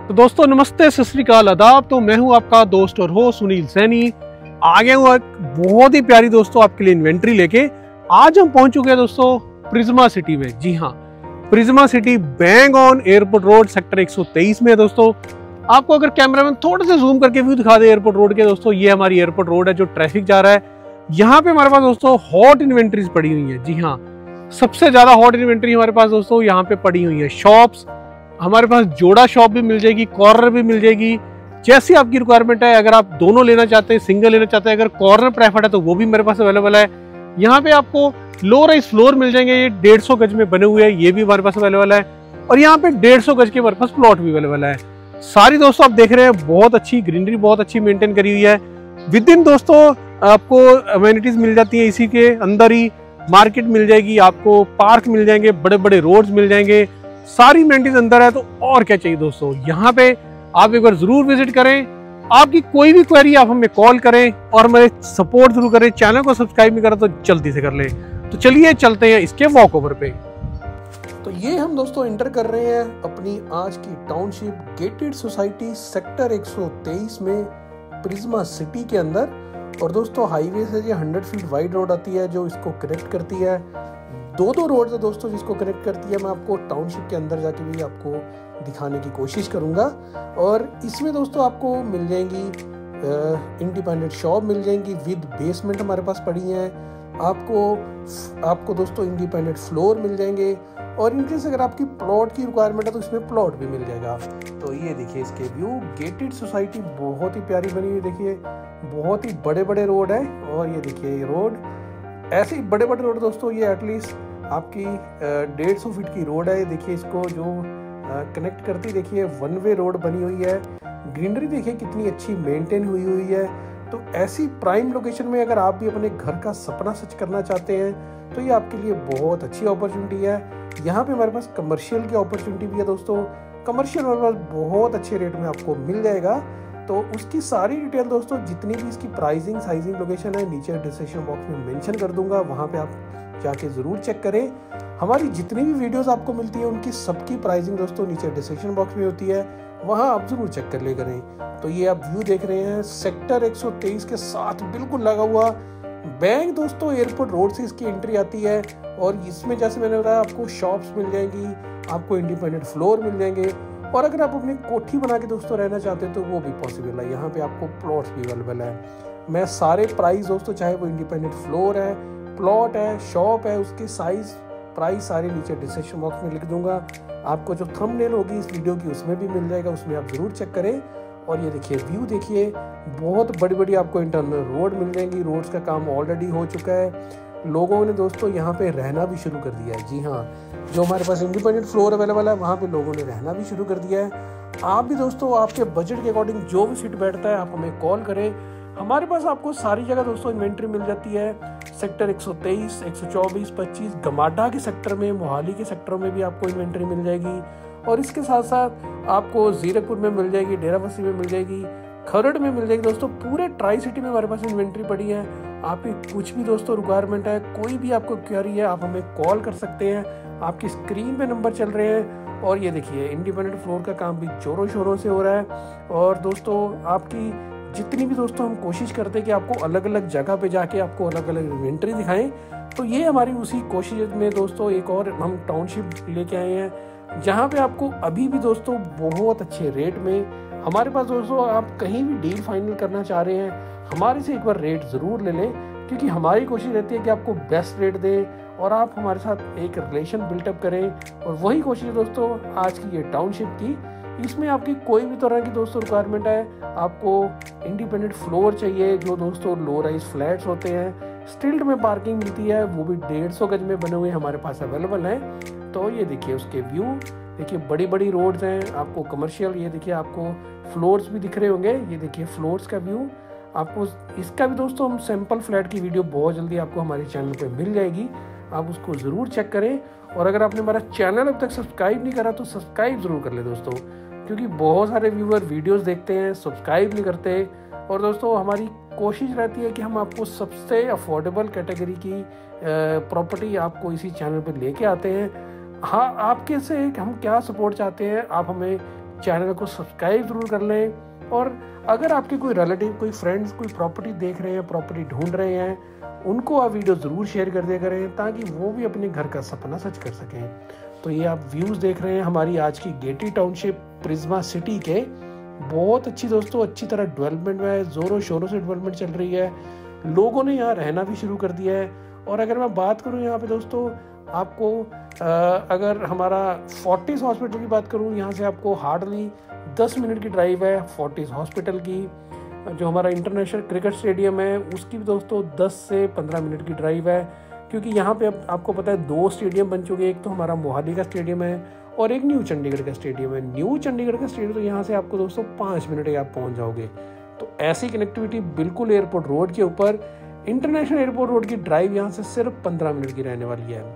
तो दोस्तों नमस्ते, सत श्री अकाल, आदाब। तो मैं हूं आपका दोस्त और हो सुनील सैनी। आ गया हूं एक बहुत ही प्यारी दोस्तों आपके लिए इन्वेंट्री लेके। आज हम पहुंच चुके हैं दोस्तों प्रिज्मा सिटी में। जी हाँ, Prisma city bang on airport road sector 123 में है दोस्तों। आपको अगर कैमरामैन थोड़ा सा जूम करके व्यू दिखा दे एयरपोर्ट रोड के दोस्तों, ये हमारी एयरपोर्ट रोड है जो ट्रैफिक जा रहा है। यहाँ पे हमारे पास दोस्तों हॉट इन्वेंट्रीज पड़ी हुई है। जी हाँ, सबसे ज्यादा हॉट इन्वेंट्री हमारे पास दोस्तों यहाँ पे पड़ी हुई है। शॉप्स हमारे पास जोड़ा शॉप भी मिल जाएगी, कॉर्नर भी मिल जाएगी, जैसी आपकी रिक्वायरमेंट है। अगर आप दोनों लेना चाहते हैं, सिंगल लेना चाहते हैं, अगर कॉर्नर प्रेफर्ड है तो वो भी मेरे पास अवेलेबल है। यहाँ पे आपको लो राइज फ्लोर मिल जाएंगे, ये 150 गज में बने हुए हैं, ये भी हमारे पास अवेलेबल है। और यहाँ पे 150 गज के हमारे पास प्लॉट भी अवेलेबल है। सारी दोस्तों आप देख रहे हैं बहुत अच्छी ग्रीनरी, बहुत अच्छी मेंटेन करी हुई है। विद इन दोस्तों आपको अमेनिटीज मिल जाती है, इसी के अंदर ही मार्केट मिल जाएगी, आपको पार्क मिल जाएंगे, बड़े बड़े रोड्स मिल जाएंगे, सारी अमेनिटीज अंदर है। तो और क्या चाहिए दोस्तों, यहाँ पे आप एक बार जरूर विजिट करें। आपकी कोई भी क्वेरी आप हमें कॉल करें और हमें सपोर्ट जरूर करें। चैनल को सब्सक्राइब नहीं करा तो जल्दी से कर लें। तो चलिए चलते हैं इसके वॉक ओवर पे। तो ये हम दोस्तों एंटर कर रहे हैं अपनी आज की टाउनशिप गेटेड सोसाइटी सेक्टर 123 में प्रिज्मा सिटी के अंदर। और दोस्तों हाईवे से ये 100 फीट वाइड रोड आती है जो इसको कनेक्ट करती है। दो रोड है दोस्तों जिसको कनेक्ट करती है। मैं आपको टाउनशिप के अंदर जाके भी आपको दिखाने की कोशिश करूंगा। और इसमें दोस्तों आपको मिल जाएंगी इंडिपेंडेंट शॉप मिल जाएंगी विद बेसमेंट हमारे पास पड़ी हैं। आपको दोस्तों इंडिपेंडेंट फ्लोर मिल जाएंगे। और इनकेस अगर आपकी प्लॉट की रिक्वायरमेंट है तो इसमें प्लॉट भी मिल जाएगा। तो ये देखिए इसके व्यू, गेटेड सोसाइटी बहुत ही प्यारी बनी हुई। देखिए बहुत ही बड़े बड़े रोड है। और ये देखिए ये रोड, ऐसे ही बड़े बड़े रोड दोस्तों, ये एटलीस्ट आपकी 150 फीट की रोड है। ये देखिए इसको जो कनेक्ट करती, देखिए वन वे रोड बनी हुई है। ग्रीनरी देखिए कितनी अच्छी मेंटेन हुई है। तो ऐसी प्राइम लोकेशन में अगर आप भी अपने घर का सपना सच करना चाहते हैं तो ये आपके लिए बहुत अच्छी अपॉर्चुनिटी है। यहाँ पे हमारे पास कमर्शियल की अपॉर्चुनिटी भी है दोस्तों। कमर्शियल हमारे पास बहुत अच्छे रेट में आपको मिल जाएगा। तो उसकी सारी डिटेल दोस्तों, जितनी भी इसकी प्राइसिंग साइजिंग लोकेशन है, नीचे डिस्क्रिप्शन बॉक्स में मेंशन कर दूंगा। वहाँ पे आप जाके ज़रूर चेक करें। हमारी जितनी भी वीडियोस आपको मिलती है उनकी सबकी प्राइसिंग दोस्तों नीचे डिस्क्रिप्शन बॉक्स में होती है, वहाँ आप ज़रूर चेक कर ले करें। तो ये आप व्यू देख रहे हैं सेक्टर 123 के साथ बिल्कुल लगा हुआ बैंक दोस्तों एयरपोर्ट रोड से इसकी एंट्री आती है। और इसमें जैसे मैंने बताया आपको शॉप्स मिल जाएंगी, आपको इंडिपेंडेंट फ्लोर मिल जाएंगे। और अगर आप अपनी कोठी बना के दोस्तों रहना चाहते हैं तो वो भी पॉसिबल है। यहाँ पे आपको प्लॉट्स भी अवेलेबल है। मैं सारे प्राइस दोस्तों, चाहे वो इंडिपेंडेंट फ्लोर है, प्लॉट है, शॉप है, उसके साइज प्राइस सारे नीचे डिस्क्रिप्शन बॉक्स में लिख दूंगा। आपको जो थंबनेल होगी इस वीडियो की उसमें भी मिल जाएगा, उसमें आप जरूर चेक करें। और ये देखिए व्यू देखिए, बहुत बड़ी बड़ी आपको इंटरनल रोड मिल जाएंगी। रोड्स का काम ऑलरेडी हो चुका है। लोगों ने दोस्तों यहाँ पे रहना भी शुरू कर दिया है। जी हाँ, जो हमारे पास इंडिपेंडेंट फ्लोर अवेलेबल है वहाँ पे लोगों ने रहना भी शुरू कर दिया है। आप भी दोस्तों आपके बजट के अकॉर्डिंग जो भी फिट बैठता है आप हमें कॉल करें। हमारे पास आपको सारी जगह दोस्तों इन्वेंट्री मिल जाती है। सेक्टर 123, 124, 25 गमाडा के सेक्टर में, मोहाली के सेक्टरों में भी आपको इन्वेंट्री मिल जाएगी। और इसके साथ साथ आपको जीरकपुर में मिल जाएगी, डेराबस्सी में मिल जाएगी, खरड़ में मिल जाएगी। दोस्तों पूरे ट्राई सिटी में हमारे पास इन्वेंट्री पड़ी है। आपकी कुछ भी दोस्तों रिक्वायरमेंट है, कोई भी आपको क्वेरी है, आप हमें कॉल कर सकते हैं। आपकी स्क्रीन पे नंबर चल रहे हैं। और ये देखिए इंडिपेंडेंट फ्लोर का काम भी जोरों शोरों से हो रहा है। और दोस्तों आपकी जितनी भी दोस्तों हम कोशिश करते हैं कि आपको अलग अलग जगह पे जाके आपको अलग अलग इन्वेंट्री दिखाएं। तो ये हमारी उसी कोशिश में दोस्तों एक और हम टाउनशिप लेके आए हैं, जहाँ पे आपको अभी भी दोस्तों बहुत अच्छे रेट में हमारे पास दोस्तों, आप कहीं भी डील फाइनल करना चाह रहे हैं हमारे से एक बार रेट ज़रूर ले लें। क्योंकि हमारी कोशिश रहती है कि आपको बेस्ट रेट दें और आप हमारे साथ एक रिलेशन बिल्टअप करें। और वही कोशिश है दोस्तों आज की ये टाउनशिप की। इसमें आपकी कोई भी तरह की दोस्तों रिक्वायरमेंट है, आपको इंडिपेंडेंट फ्लोर चाहिए जो दोस्तों लो राइज फ्लैट्स होते हैं, स्टिल्ड में पार्किंग मिलती है, वो भी 150 गज में बने हुए हमारे पास अवेलेबल हैं। तो ये देखिए उसके व्यू, देखिए बड़ी बड़ी रोड्स हैं, आपको कमर्शियल, ये देखिए आपको फ्लोर्स भी दिख रहे होंगे। ये देखिए फ्लोर्स का व्यू, आपको इसका भी दोस्तों हम सैंपल फ्लैट की वीडियो बहुत जल्दी आपको हमारे चैनल पे मिल जाएगी, आप उसको ज़रूर चेक करें। और अगर आपने हमारा चैनल अब तक सब्सक्राइब नहीं करा तो सब्सक्राइब ज़रूर कर ले दोस्तों, क्योंकि बहुत सारे व्यूअर वीडियोस देखते हैं सब्सक्राइब नहीं करते। और दोस्तों हमारी कोशिश रहती है कि हम आपको सबसे अफोर्डेबल कैटेगरी की प्रॉपर्टी आपको इसी चैनल पे लेके आते हैं। हाँ, आपके से हम क्या सपोर्ट चाहते हैं, आप हमें चैनल को सब्सक्राइब ज़रूर कर लें। और अगर आपके कोई रिलेटिव, कोई फ्रेंड्स कोई प्रॉपर्टी देख रहे हैं, प्रॉपर्टी ढूंढ रहे हैं, उनको आप वीडियो ज़रूर शेयर कर दिया करें ताकि वो भी अपने घर का सपना सच कर सकें। तो ये आप व्यूज़ देख रहे हैं हमारी आज की गेटी टाउनशिप प्रिज्मा सिटी के। बहुत अच्छी दोस्तों, अच्छी तरह डेवलपमेंट में ज़ोरों शोरों से डेवलपमेंट चल रही है। लोगों ने यहाँ रहना भी शुरू कर दिया है। और अगर मैं बात करूँ यहाँ पे दोस्तों, आपको अगर हमारा फोर्टिस हॉस्पिटल की बात करूँ, यहाँ से आपको हार्डली 10 मिनट की ड्राइव है फोर्टिस हॉस्पिटल की। जो हमारा इंटरनेशनल क्रिकेट स्टेडियम है उसकी भी दोस्तों 10 से 15 मिनट की ड्राइव है, क्योंकि यहाँ पे अब आपको पता है 2 स्टेडियम बन चुके हैं। एक तो हमारा मोहाली का स्टेडियम है और एक न्यू चंडीगढ़ का स्टेडियम है। न्यू चंडीगढ़ का स्टेडियम तो यहाँ से आपको दोस्तों 5 मिनट में आप पहुँच जाओगे। तो ऐसी कनेक्टिविटी बिल्कुल एयरपोर्ट रोड के ऊपर, इंटरनेशनल एयरपोर्ट रोड की ड्राइव यहाँ से सिर्फ 15 मिनट की रहने वाली है।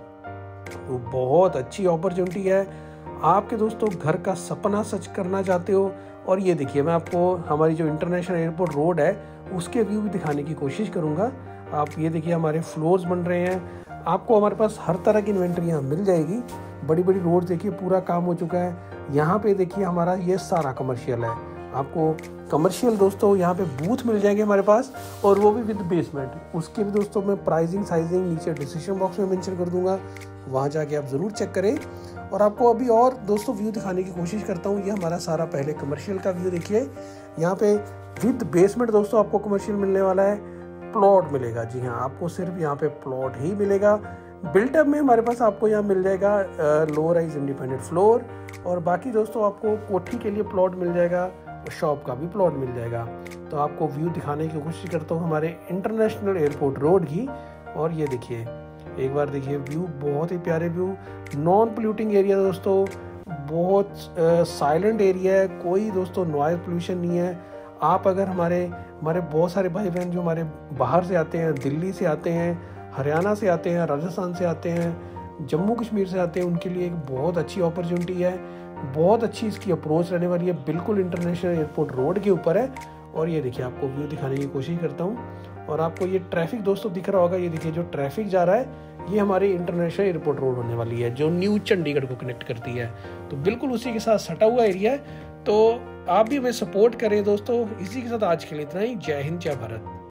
तो बहुत अच्छी अपॉर्चुनिटी है। आपके दोस्तों घर का सपना सच करना चाहते हो, और ये देखिए मैं आपको हमारी जो इंटरनेशनल एयरपोर्ट रोड है उसके व्यू भी दिखाने की कोशिश करूँगा। आप ये देखिए हमारे फ्लोर्स बन रहे हैं। आपको हमारे पास हर तरह की इन्वेंट्री यहाँ मिल जाएगी। बड़ी बड़ी रोड देखिए, पूरा काम हो चुका है। यहाँ पे देखिए हमारा ये सारा कमर्शियल है। आपको कमर्शियल दोस्तों यहाँ पे बूथ मिल जाएंगे हमारे पास, और वो भी विद बेसमेंट। उसके भी दोस्तों मैं प्राइसिंग साइजिंग नीचे डिस्क्रिप्शन बॉक्स में मेंशन कर दूंगा, वहाँ जाके आप ज़रूर चेक करें। और आपको अभी और दोस्तों व्यू दिखाने की कोशिश करता हूँ। ये हमारा सारा पहले कमर्शियल का व्यू देखिए। यहाँ पे विद बेसमेंट दोस्तों आपको कमर्शियल मिलने वाला है, प्लॉट मिलेगा। जी हाँ, आपको सिर्फ यहाँ पे प्लॉट ही मिलेगा। बिल्टअप में हमारे पास आपको यहाँ मिल जाएगा लो राइज इंडिपेंडेंट फ्लोर, और बाकी दोस्तों आपको कोठी के लिए प्लॉट मिल जाएगा, शॉप का भी प्लॉट मिल जाएगा। तो आपको व्यू दिखाने की कोशिश करता हूँ हमारे इंटरनेशनल एयरपोर्ट रोड की। और ये देखिए, एक बार देखिए व्यू, बहुत ही प्यारे व्यू। नॉन पोल्यूटिंग एरिया दोस्तों, बहुत साइलेंट एरिया है, कोई दोस्तों नॉइज पोल्यूशन नहीं है। आप अगर हमारे बहुत सारे भाई बहन जो हमारे बाहर से आते हैं, दिल्ली से आते हैं, हरियाणा से आते हैं, राजस्थान से आते हैं, जम्मू कश्मीर से आते हैं, उनके लिए एक बहुत अच्छी अपॉर्चुनिटी है। बहुत अच्छी इसकी अप्रोच रहने वाली है, बिल्कुल इंटरनेशनल एयरपोर्ट रोड के ऊपर है। और ये देखिए आपको व्यू दिखाने की कोशिश करता हूँ। और आपको ये ट्रैफिक दोस्तों दिख रहा होगा, ये देखिए जो ट्रैफिक जा रहा है ये हमारी इंटरनेशनल एयरपोर्ट रोड होने वाली है, जो न्यू चंडीगढ़ को कनेक्ट करती है। तो बिल्कुल उसी के साथ सटा हुआ एरिया है। तो आप भी हमें सपोर्ट करें दोस्तों। इसी के साथ आज के लिए इतना ही। जय हिंद, जय भारत।